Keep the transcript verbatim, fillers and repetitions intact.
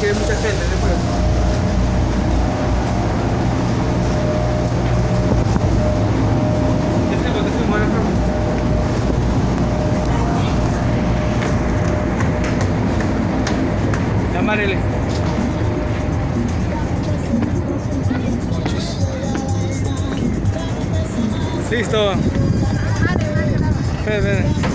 que hay mucha gente después. Te filmo, te filmo, ahora filmo. Llamarele. Listo. Ven, ven.